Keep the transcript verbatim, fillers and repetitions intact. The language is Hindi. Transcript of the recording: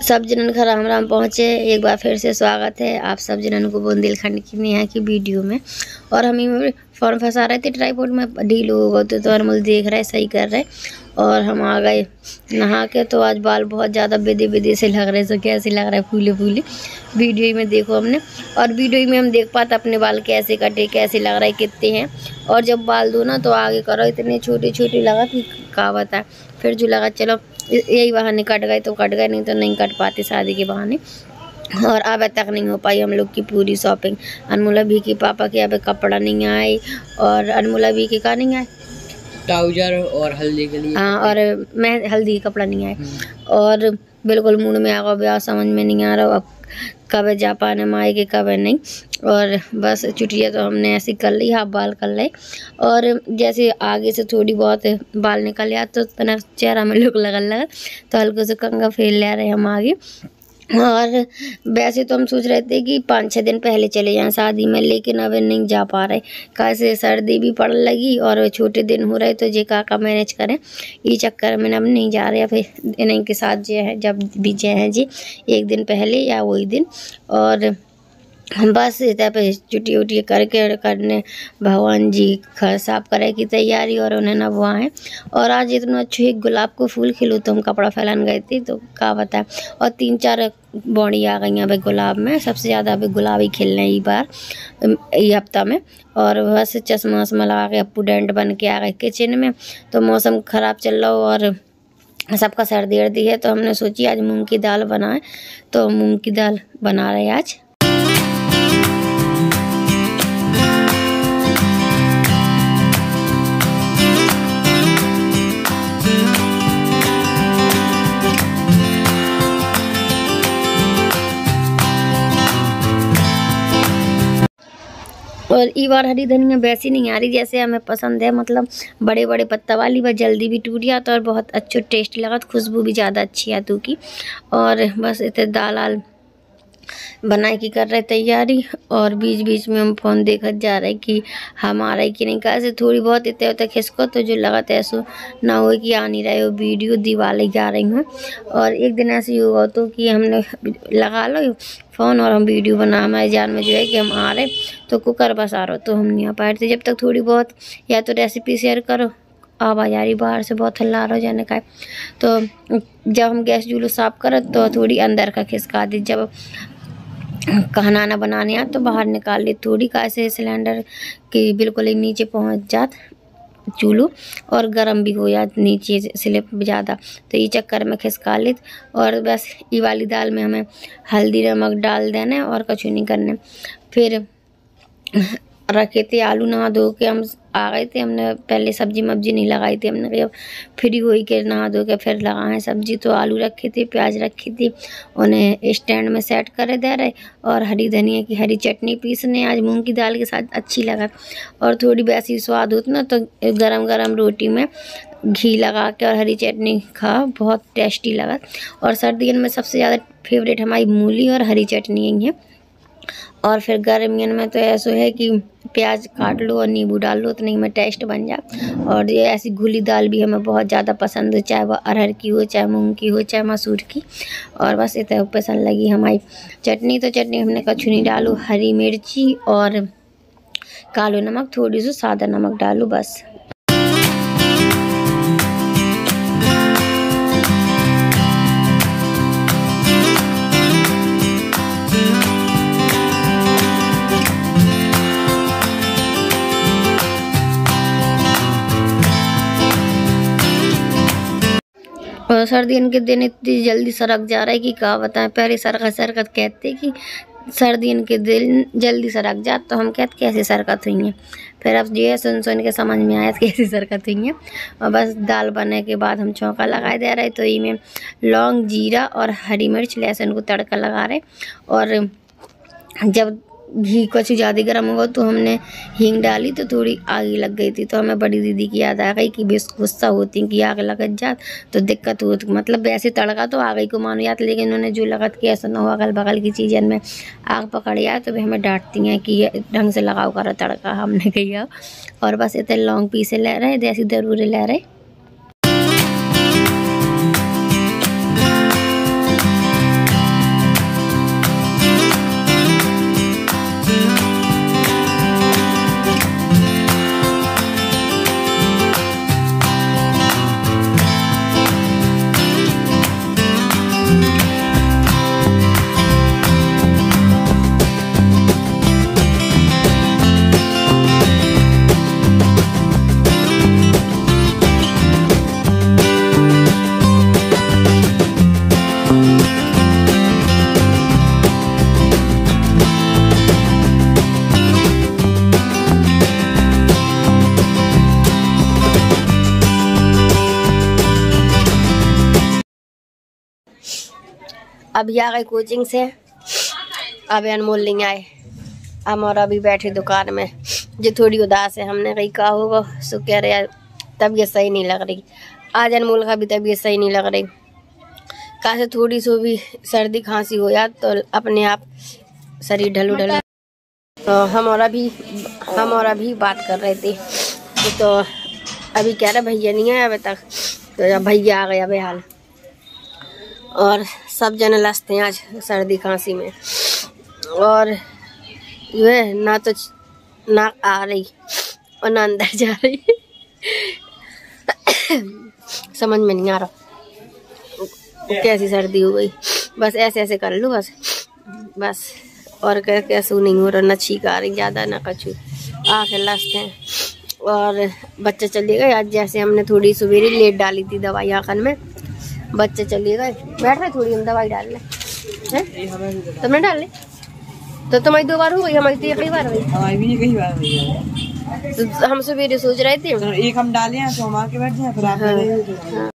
सब जनन का राम राम पहुँचे। एक बार फिर से स्वागत है आप सब जनन को बुंदेलखंड की नेहा की वीडियो में। और हम ही फॉर्म फंसा रहे थे, ट्राईपोड में ढील हो गए तो, तो अनमोल देख रहे सही कर रहे। और हम आ गए नहा के, तो आज बाल बहुत ज़्यादा बेदे बेदे से लग रहे, सो कैसे लग रहा है फूले फूले। वीडियो में देखो हमने, और वीडियो में हम देख पाते अपने बाल कैसे कटे, कैसे लग रहा है, कितने हैं। और जब बाल धो ना तो आगे करो, इतने छोटे छोटे लगा कि क्या बताए। फिर जो लगा चलो यही बहाने कट गए तो कट गए, नहीं तो नहीं कट पाते शादी के बहाने। और अब तक नहीं हो पाई हम लोग की पूरी शॉपिंग। अनमोला भी के पापा के अब कपड़ा नहीं आए, और अनमोला भी के का नहीं आए, ट्राउजर और हल्दी के लिए। हाँ, और मैं हल्दी का कपड़ा नहीं आए। और बिल्कुल मूड में आ गया, ब्याह समझ में नहीं आ रहा अब कब जा पाने माए के कब नहीं। और बस छुट्टियाँ तो हमने ऐसी कर ली, हाफ बाल कर ले। और जैसे आगे से थोड़ी बहुत बाल निकल आया तो तना चेहरा में लुक लगन लगा, तो हल्के से कंघा फेर ले रहे हम आगे। और वैसे तो हम सोच रहे थे कि पाँच छः दिन पहले चले जाएं शादी में, लेकिन अब नहीं जा पा रहे। कैसे सर्दी भी पड़ लगी और छोटे दिन हो रहे, तो जे काका मैनेज करें, ये चक्कर में अब नहीं जा रहे। फिर इन्हीं के साथ जे है जब भी जे हैं जी एक दिन पहले या वही दिन। और बस इतना पे चुटी उटी करके करने भगवान जी घर साफ करे की तैयारी, और उन्हें नहवाएं। और आज इतना अच्छे एक गुलाब को फूल खिलो तो हम कपड़ा फैलान गए थे, तो क्या बताए। और तीन चार बॉडी आ गई अभी गुलाब में, सबसे ज़्यादा अभी गुलाब ही खिल रहे हैं बार ये हफ्ता में। और बस चश्मा वश्मा लगा के अप्पू डेंट बन के आ गए किचन में। तो मौसम ख़राब चल रहा हो और सबका सर्दी अर्दी है, तो हमने सोची आज मूँग की दाल बनाएं। तो मूँग की दाल बना रहे आज। और ई बार हरी धनिया वैसी नहीं आ रही जैसे हमें पसंद है, मतलब बड़े बड़े पत्ता वाली, वह जल्दी भी टूट जाता और बहुत अच्छा टेस्ट लगा, खुशबू भी ज़्यादा अच्छी आती की। और बस इतने दाल आल बनाए की कर रहे तैयारी। और बीच बीच में हम फ़ोन देखत जा रहे कि हम आ रहे कि नहीं, कैसे थोड़ी बहुत इतने होते खिसको तो जो लगा ऐसा ना हो कि आ नहीं रहे हो वीडियो दीवाले जा रही हूँ। और एक दिन ऐसे ही हुआ तो कि हमने लगा लो फ़ोन और हम वीडियो बना, हमारे जान में जो है कि हम आ रहे, तो कुकर बस आ रहा तो हम नहीं आ पाए थे। जब तक थोड़ी बहुत या तो रेसिपी शेयर करो, आवाज़ आ रही बाहर से बहुत हल्ला रहा हो जाने का। तो जब हम गैस चूल्हा साफ करें तो थोड़ी अंदर का खिसका दी, जब खाना ना बनाने आ तो बाहर निकाल ली थोड़ी, कैसे सिलेंडर की बिल्कुल ही नीचे पहुंच जात चूल्हा, और गर्म भी हो जात नीचे स्लिप ज़्यादा, तो ये चक्कर में खिसका ली। और बस ये वाली दाल में हमें हल्दी नमक डाल देने और कछु नहीं करने। फिर रखे थे आलू, नहा धो के हम आ गए थे। हमने पहले सब्जी मब्जी नहीं लगाई थी, हमने कहा फ्री हुई के नहा धो के फिर लगाएं सब्जी। तो आलू रखे थे, प्याज रखी थी, उन्हें स्टैंड में सेट करे दे रहे। और हरी धनिया की हरी चटनी पीसने आज मूंग की दाल के साथ अच्छी लगा। और थोड़ी वैसी स्वाद होती ना, तो गरम गरम रोटी में घी लगा के और हरी चटनी खा, बहुत टेस्टी लगा। और सर्दियों में सबसे ज़्यादा फेवरेट हमारी मूली और हरी चटनी ही है। और फिर गर्मियों में तो ऐसा है कि प्याज काट लो और नींबू डाल लो, तो नहीं में टेस्ट बन जाए। और ये ऐसी घुली दाल भी हमें बहुत ज़्यादा पसंद है, चाहे वह अरहर की हो, चाहे मूंग की हो, चाहे मसूर की। और बस इतना पसंद लगी हमारी चटनी। तो चटनी हमने कछु नहीं डालू, हरी मिर्ची और कालो नमक, थोड़ी सी सादा नमक डालू बस। और सर्दियों के दिन इतनी जल्दी सरक जा रहा है कि क्या बताएं। पहले सरकत सरकत कहते कि सर्दियों के दिन जल्दी सरक जा, तो हम कहते कैसे सरकत हुई हैं। फिर अब जो है सुन सुन के समझ में आया कैसी सरकत हुई हैं। और बस दाल बनने के बाद हम चौंका लगा दे रहे, तो इसमें लौंग जीरा और हरी मिर्च लहसुन को तड़का लगा रहे। और जब घी कुछ ज़्यादा गर्म हुआ तो हमने हींग डाली, तो थोड़ी आग लग गई थी। तो हमें बड़ी दीदी की याद आ गई कि बेस गुस्सा होती कि आग लग जात तो दिक्कत होती, मतलब वैसे तड़का तो आ गई को मानो याद, लेकिन उन्होंने जो लगत कि ऐसा ना हो अगल बगल की चीज़न में आग पकड़ जाए तो वे हमें डांटती हैं कि ढंग से लगाओ करो तड़का। हमने कही और बस इतने लौंग पीसे ले रहे, देसी ज़रूर ले रहे। अभी आ गए कोचिंग से, अब अनमोल नहीं आए। हम और अभी बैठे दुकान में, जो थोड़ी उदास है। हमने कहीं कहा होगा सो कह रहे तबीयत सही नहीं लग रही। आज अनमोल का भी तबीयत सही नहीं लग रही। कहा से थोड़ी सी भी सर्दी खांसी हो जाए तो अपने आप शरीर ढलू ढलू। तो हम और अभी हम और अभी बात कर रहे थे तो अभी कह रहे भैया नहीं आए अभी तक। तो जब भैया आ गए अबे हाल, और सब जने लसते हैं आज सर्दी खांसी में। और जो है ना तो नाक आ रही और ना अंदर जा रही समझ में नहीं आ रहा कैसी सर्दी हो गई। बस ऐसे ऐसे कर लो बस बस और क्या कैसे नहीं हो रहा, ना छींक आ रही ज़्यादा ना कछू, आँखें लस्त हैं। और बच्चे चले गए आज, जैसे हमने थोड़ी सवेरे लेट डाली थी दवाई आँखन में, बच्चे चले गए। बैठ रहे थोड़ी हम दवाई डाल लें, तुमने डाल ली तो तुम्हारी दो बार हो गई, हमारी तो एक ही बार हुई। हमारी भी कई बार हुई है। तो हम सवेरे सोच रहे थे एक हम डाले हैं तो हम आके बैठ जाए फिर आप।